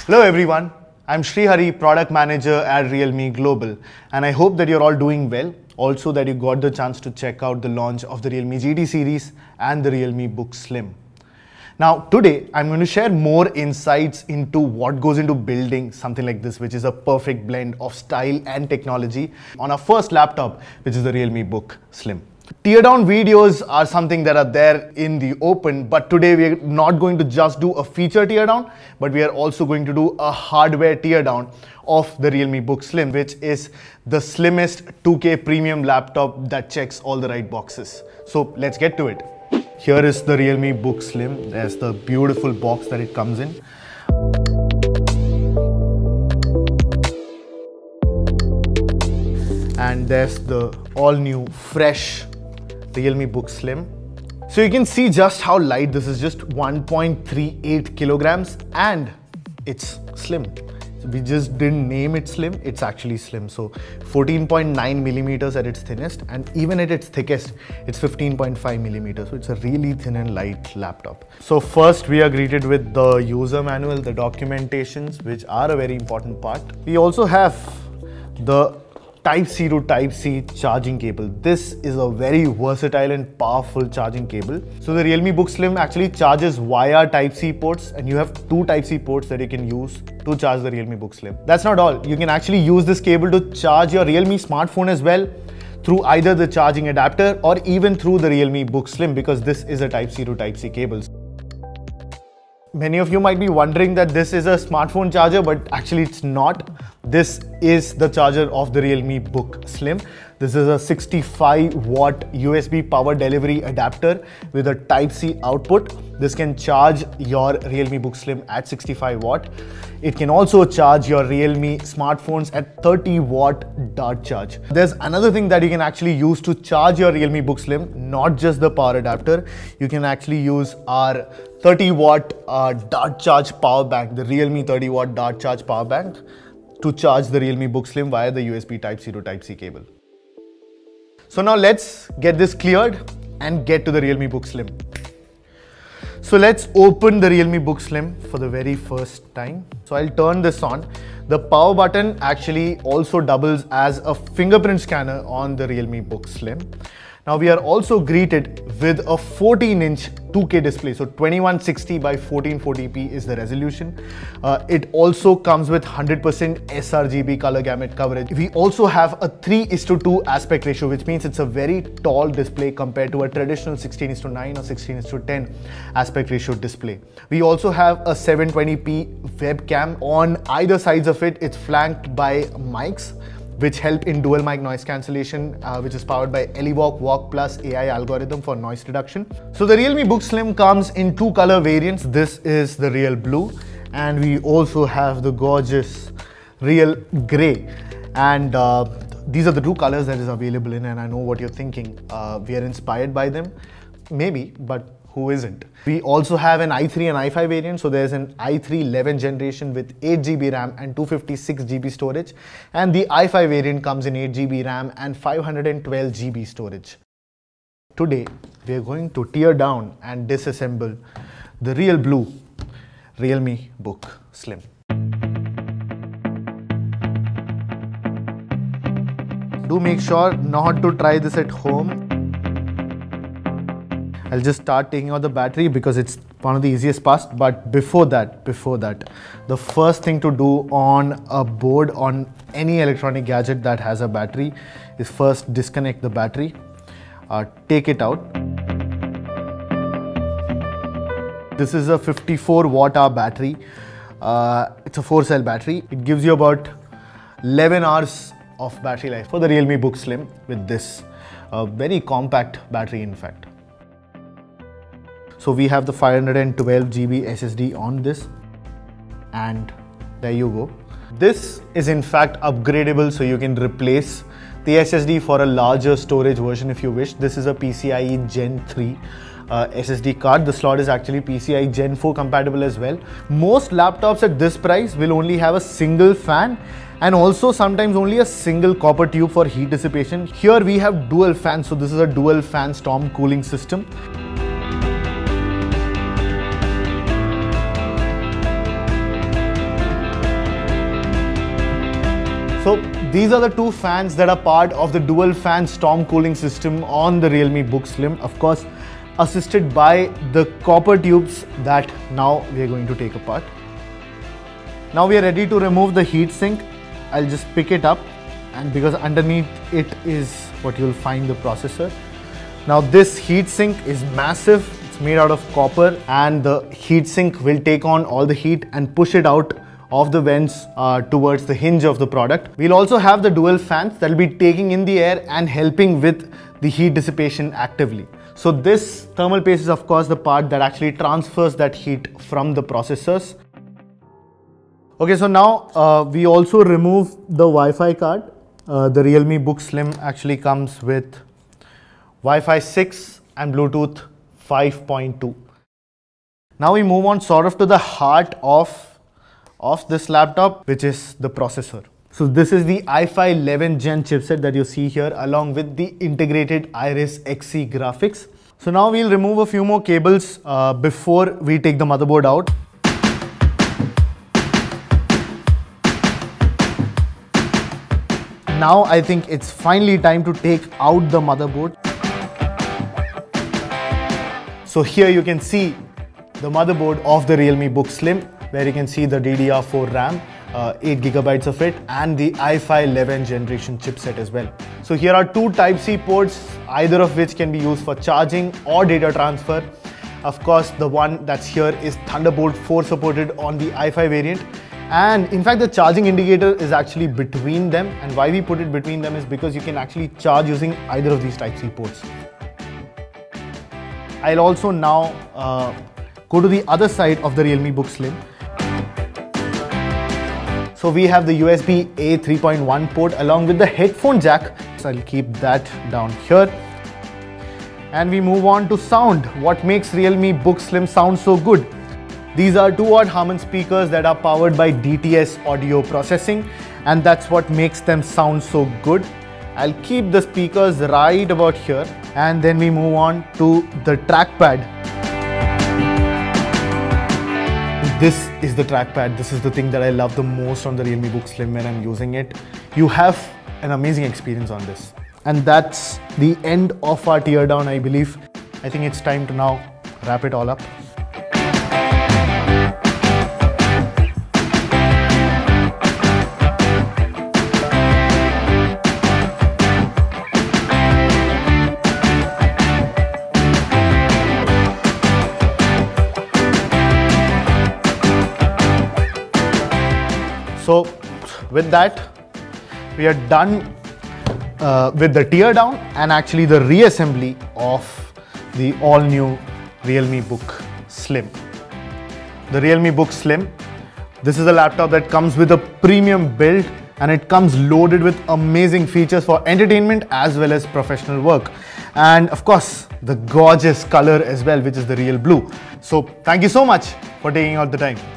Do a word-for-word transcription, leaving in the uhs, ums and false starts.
Hello everyone, I'm Srihari, Product Manager at Realme Global, and I hope that you're all doing well. Also that you got the chance to check out the launch of the Realme G T series and the Realme Book Slim. Now today I'm going to share more insights into what goes into building something like this, which is a perfect blend of style and technology on our first laptop, which is the Realme Book Slim. Teardown videos are something that are there in the open, but today we are not going to just do a feature teardown, but we are also going to do a hardware teardown of the Realme Book Slim, which is the slimmest two K premium laptop that checks all the right boxes. So let's get to it. Here is the Realme Book Slim. There's the beautiful box that it comes in. And there's the all new, fresh Realme Book Slim. So you can see just how light this is, just one point three eight kilograms, and it's slim. So we just didn't name it slim, it's actually slim. So fourteen point nine millimeters at its thinnest, and even at its thickest, it's fifteen point five millimeters. So it's a really thin and light laptop. So first we are greeted with the user manual, the documentations, which are a very important part. We also have the Type C to Type C charging cable. This is a very versatile and powerful charging cable. So the Realme Book Slim actually charges via Type C ports, and you have two Type C ports that you can use to charge the Realme Book Slim. That's not all. You can actually use this cable to charge your Realme smartphone as well through either the charging adapter or even through the Realme Book Slim, because this is a Type C to Type C cable. Many of you might be wondering that this is a smartphone charger, but actually it's not. This is the charger of the Realme Book Slim. This is a sixty-five watt U S B power delivery adapter with a Type C output. This can charge your Realme Book Slim at sixty-five watt. It can also charge your Realme smartphones at thirty watt dart charge. There's another thing that you can actually use to charge your Realme Book Slim, not just the power adapter. You can actually use our thirty watt uh, dart charge power bank, the Realme thirty watt dart charge power bank, to charge the Realme Book Slim via the U S B Type C to Type C cable. So now let's get this cleared and get to the Realme Book Slim. So let's open the Realme Book Slim for the very first time. So I'll turn this on. The power button actually also doubles as a fingerprint scanner on the Realme Book Slim. Now we are also greeted with a fourteen inch two K display. So twenty-one sixty by fourteen forty p is the resolution. Uh, it also comes with one hundred percent sRGB color gamut coverage. We also have a three is to two aspect ratio, which means it's a very tall display compared to a traditional sixteen is to nine or sixteen is to ten aspect ratio display. We also have a seven twenty p webcam. On either sides of it, it's flanked by mics, which help in dual mic noise cancellation, uh, which is powered by Elevok Walk Plus A I algorithm for noise reduction. So the Realme Book Slim comes in two color variants. This is the Real Blue, and we also have the gorgeous Real Grey. And uh, these are the two colors that is available in, and I know what you're thinking. Uh, we are inspired by them, maybe, but who isn't? We also have an i three and i five variant. So there's an i three eleventh generation with eight G B RAM and two hundred fifty-six G B storage. And the i five variant comes in eight G B RAM and five hundred twelve G B storage. Today, we are going to tear down and disassemble the Real Blue Realme Book Slim. Do make sure not to try this at home. I'll just start taking out the battery because it's one of the easiest parts. But before that, before that, the first thing to do on a board, on any electronic gadget that has a battery, is first disconnect the battery, uh, take it out. This is a fifty-four watt hour battery. Uh, it's a four cell battery. It gives you about eleven hours of battery life for the Realme Book Slim with this uh, very compact battery, in fact. So we have the five hundred twelve G B S S D on this, and there you go. This is in fact upgradable, so you can replace the S S D for a larger storage version if you wish. This is a PCIe Gen three uh, S S D card. The slot is actually PCIe Gen four compatible as well. Most laptops at this price will only have a single fan and also sometimes only a single copper tube for heat dissipation. Here we have dual fans, so this is a dual fan storm cooling system. So these are the two fans that are part of the dual fan storm cooling system on the Realme Book Slim. Of course, assisted by the copper tubes that now we are going to take apart. Now we are ready to remove the heatsink. I'll just pick it up, and because underneath it is what you'll find the processor. Now this heatsink is massive. It's made out of copper, and the heatsink will take on all the heat and push it out of the vents uh, towards the hinge of the product. We'll also have the dual fans that will be taking in the air and helping with the heat dissipation actively. So this thermal paste is of course the part that actually transfers that heat from the processors. Okay, so now uh, we also remove the Wi-Fi card. Uh, the Realme Book Slim actually comes with Wi-Fi six and Bluetooth five point two. Now we move on sort of to the heart of of this laptop, which is the processor. So this is the i five eleven gen chipset that you see here, along with the integrated Iris X E graphics. So now we'll remove a few more cables uh, before we take the motherboard out. Now I think it's finally time to take out the motherboard. So here you can see the motherboard of the Realme Book Slim, where you can see the D D R four RAM, uh, eight gigabytes of it, and the i five eleven generation chipset as well. So here are two Type C ports, either of which can be used for charging or data transfer. Of course, the one that's here is Thunderbolt four supported on the i five variant. And in fact, the charging indicator is actually between them. And why we put it between them is because you can actually charge using either of these Type C ports. I'll also now uh, go to the other side of the Realme Book Slim. So we have the U S B A three point one port along with the headphone jack. So I'll keep that down here. And we move on to sound. What makes Realme Book Slim sound so good? These are two watt Harman speakers that are powered by D T S audio processing, and that's what makes them sound so good. I'll keep the speakers right about here, and then we move on to the trackpad. This is the trackpad. This is the thing that I love the most on the Realme Book Slim when I'm using it. You have an amazing experience on this. And that's the end of our teardown, I believe. I think it's time to now wrap it all up. So with that, we are done uh, with the teardown and actually the reassembly of the all new Realme Book Slim. The Realme Book Slim, this is a laptop that comes with a premium build, and it comes loaded with amazing features for entertainment as well as professional work. And of course, the gorgeous color as well, which is the real blue. So thank you so much for taking out the time.